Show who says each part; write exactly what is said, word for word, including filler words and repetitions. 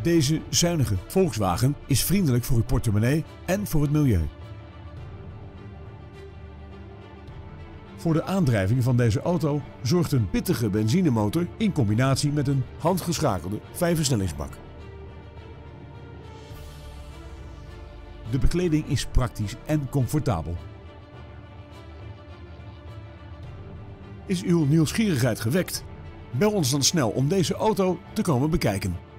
Speaker 1: Deze zuinige Volkswagen is vriendelijk voor uw portemonnee en voor het milieu. Voor de aandrijving van deze auto zorgt een pittige benzinemotor in combinatie met een handgeschakelde vijfversnellingsbak. De bekleding is praktisch en comfortabel. Is uw nieuwsgierigheid gewekt? Bel ons dan snel om deze auto te komen bekijken.